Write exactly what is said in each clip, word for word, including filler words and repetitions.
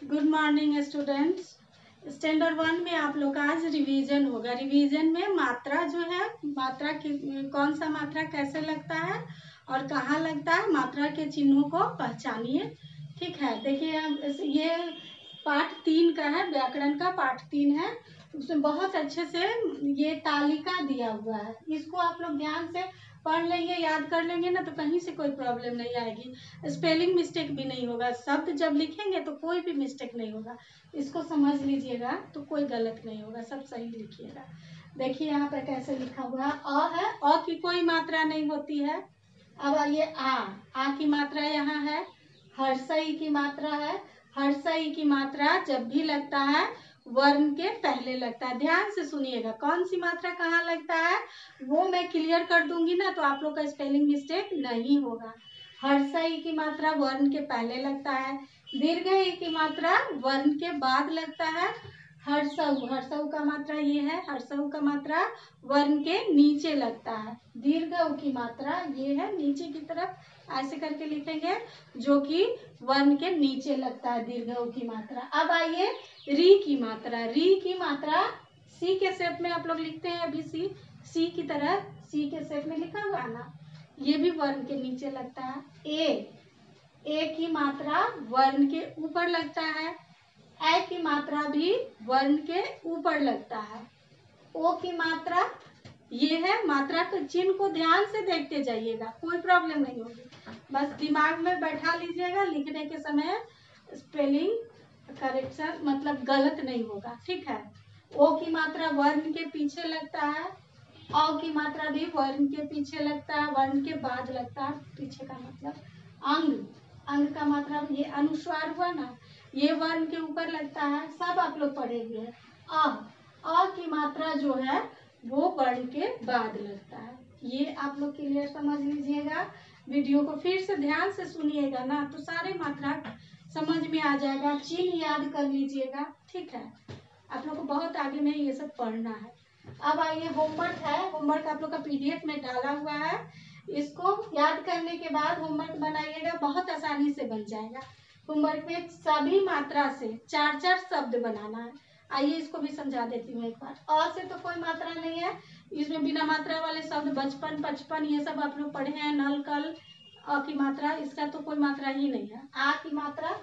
Good morning students. Standard one में आप लोग का आज रिवीजन होगा। रिवीजन में मात्रा जो है, मात्रा की कौन सा मात्रा कैसे लगता है और कहाँ लगता है, मात्रा के चिन्हों को पहचानिए। ठीक है, देखिए ये पाठ तीन का है, व्याकरण का पाठ तीन है। उसमें बहुत अच्छे से ये तालिका दिया हुआ है, इसको आप लोग ध्यान से पढ़ लेंगे, याद कर लेंगे ना, तो कहीं से कोई प्रॉब्लम नहीं आएगी। स्पेलिंग मिस्टेक भी नहीं होगा, शब्द जब लिखेंगे तो कोई भी मिस्टेक नहीं होगा। इसको समझ लीजिएगा तो कोई गलत नहीं होगा, सब सही लिखिएगा। देखिए यहाँ पे कैसे लिखा हुआ है, अ है, अ की कोई मात्रा नहीं होती है। अब आइए आ, आ की मात्रा यहाँ है, हर्षई की मात्रा है। हर्षई की मात्रा जब भी लगता है वर्ण के पहले लगता है। ध्यान से सुनिएगा, कौन सी मात्रा कहाँ लगता है वो मैं क्लियर कर दूंगी ना, तो आप लोग का स्पेलिंग मिस्टेक नहीं होगा। हर्षई की मात्रा वर्ण के पहले लगता है। दीर्घई की मात्रा वर्ण के बाद लगता है। हर्षऊ, हर्षऊ का मात्रा ये है, हर्षऊ का मात्रा वर्ण के नीचे लगता है। दीर्घऊ की मात्रा ये है, नीचे की तरफ ऐसे करके लिखेंगे, जो कि वर्ण के नीचे लगता है, दीर्घऊ की मात्रा। अब आइए री की मात्रा। री की मात्रा सी के शेप में आप लोग लिखते हैं, अभी सी सी की तरह सी के शेप में लिखा हुआ है ना, ये भी वर्ण के नीचे लगता है। ए, ए की मात्रा वर्ण के ऊपर लगता है। ए की मात्रा भी वर्ण के ऊपर लगता है। ओ की मात्रा ये है, मात्रा के चिन्ह को ध्यान से देखते जाइएगा, कोई प्रॉब्लम नहीं होगी, बस दिमाग में बैठा लीजिएगा। लिखने के समय स्पेलिंग करेक्शन मतलब गलत नहीं होगा, ठीक है। ओ की मात्रा वर्ण के पीछे लगता है। अ की मात्रा भी वर्ण के पीछे लगता है, वर्ण के बाद लगता है। पीछे का मतलब अंग, अंग का मात्रा ये अनुस्वार हुआ ना, ये वर्ण के ऊपर लगता है, सब आप लोग पढ़े हुए हैं। अ, अ की मात्रा जो है वो वर्ण के बाद लगता है। ये आप लोग क्लियर समझ लीजिएगा। वीडियो को फिर से ध्यान से सुनिएगा ना, तो सारे मात्रा समझ में आ जाएगा। चिन्ह याद कर लीजिएगा, ठीक है। आप लोग को बहुत आगे में ये सब पढ़ना है। अब आइए होमवर्क है, होमवर्क आप लोग का पीडीएफ में डाला हुआ है। इसको याद करने के बाद होमवर्क बनाइएगा, बहुत आसानी से बन जाएगा। होमवर्क में सभी मात्रा से चार चार शब्द बनाना है। आइए इसको भी समझा देती हूँ एक बार। अ से तो कोई मात्रा नहीं है, इसमें बिना मात्रा वाले शब्द बचपन, पचपन ये सब आप लोग पढ़े हैं, नल, कल। अ की मात्रा, इसका तो कोई मात्रा ही नहीं है। आ की मात्रा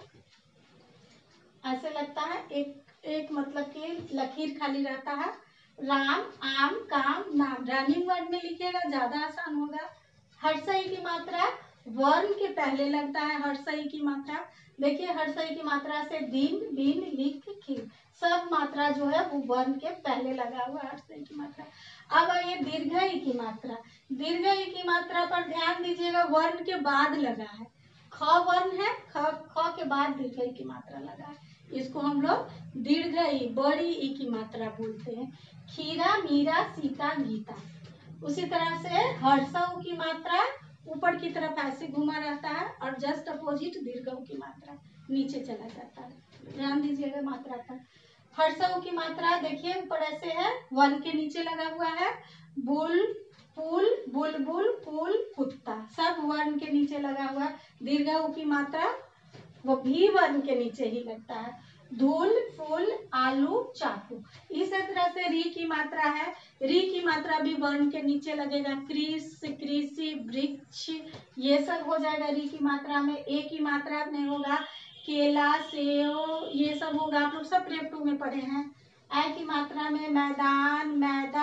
ऐसे लगता है, एक एक मतलब कि लकीर खाली रहता है। राम, आम, काम, नाम रनिंग वर्ड में लिखिएगा, ज्यादा आसान होगा। हर्षई की मात्रा वर्ण के पहले लगता है। हर्षई की मात्रा देखिए, हर्षई की मात्रा से दिन, बिन, लिख, खिल, सब मात्रा जो है वो वर्ण के पहले लगा हुआ है, हर्षई की मात्रा। अब आइए दीर्घई की मात्रा। दीर्घई की मात्रा पर ध्यान दीजिएगा, वर्ण के बाद लगा है। ख वर्ण है, ख ख के बाद दीर्घई की मात्रा लगा है, इसको हम लोग दीर्घई, बड़ी ई की मात्रा बोलते हैं। खीरा, मीरा, सीता, गीता। उसी तरह से हर्षऊ की मात्रा ऊपर की तरफ ऐसे घुमा रहता है, और जस्ट अपोजिट दीर्घऊ की मात्रा नीचे चला जाता है। ध्यान दीजिएगा मात्रा पर। हर्षऊ की मात्रा देखिए ऊपर ऐसे है, वर्ण के नीचे लगा हुआ है। बुल, पुल, बुलबुल, फूल, कुत्ता, सब वर्ण के नीचे लगा हुआ है। दीर्घऊ की मात्रा वो भी वर्ण के नीचे ही लगता है। धूल, फूल, आलू, चाकू। इस तरह से री की मात्रा है, री की मात्रा भी वर्ण के नीचे लगेगा। कृष, कृषि, वृक्ष, ये सब हो जाएगा री की मात्रा में। ए की मात्रा में होगा केला, सेव, ये सब होगा, आप लोग सब प्रेप टू में पढ़े हैं। ए की मात्रा में मैदान, मैदा,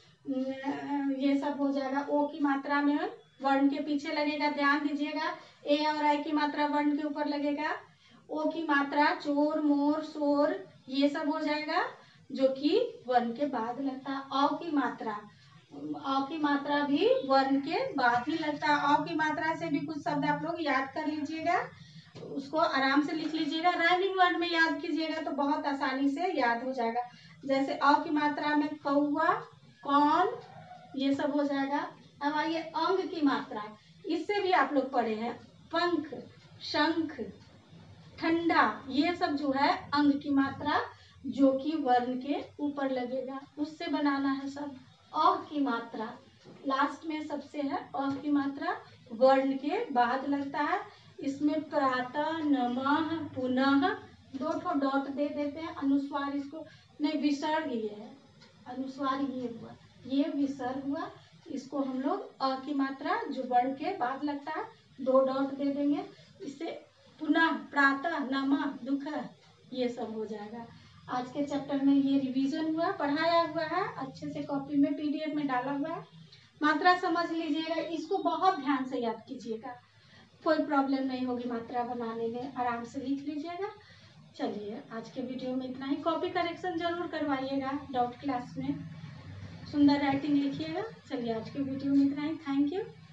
ये सब हो जाएगा। ओ की मात्रा में वर्ण के पीछे लगेगा, ध्यान दीजिएगा। ए और आई की मात्रा वर्ण के ऊपर लगेगा। ओ की मात्रा चोर, मोर, शोर, ये सब हो जाएगा, जो कि वर्ण के बाद लगता है। औ की मात्रा, औ की मात्रा भी वर्ण के बाद ही लगता है। औ की मात्रा से भी कुछ शब्द आप लोग याद कर लीजिएगा, उसको आराम से लिख लीजिएगा। राइमिंग वर्ड में याद कीजिएगा तो बहुत आसानी से याद हो जाएगा। जैसे अ की मात्रा में कौआ, कौन, ये सब हो जाएगा। अब आइए अंग की मात्रा, इससे भी आप लोग पढ़े हैं। पंख, शंख, ठंडा, ये सब जो है अंग की मात्रा, जो कि वर्ण के ऊपर लगेगा, उससे बनाना है सब। अ की मात्रा लास्ट में सबसे है, अ की मात्रा वर्ण के बाद लगता है। इसमें प्रातः, नमः, पुनः, दो ठो डॉट दे देते हैं, अनुस्वार इसको नहीं, विसर्ग ये है, अनुस्वार ये हुआ, ये विसर्ग हुआ। इसको हम लोग अ की मात्रा जो वर्ण के बाद लगता है, दो डॉट दे देंगे। इससे पुनः, प्रातः, नमः, दुख, ये सब हो जाएगा। आज के चैप्टर में ये रिवीजन हुआ, पढ़ाया हुआ है, अच्छे से कॉपी में पीडीएफ में डाला हुआ है। मात्रा समझ लीजिएगा, इसको बहुत ध्यान से याद कीजिएगा, कोई प्रॉब्लम नहीं होगी मात्रा बनाने में, आराम से लिख लीजिएगा। चलिए आज के वीडियो में इतना ही। कॉपी करेक्शन जरूर करवाइएगा डाउट क्लास में, सुंदर राइटिंग लिखिएगा। चलिए आज के वीडियो में इतना ही। Thank you.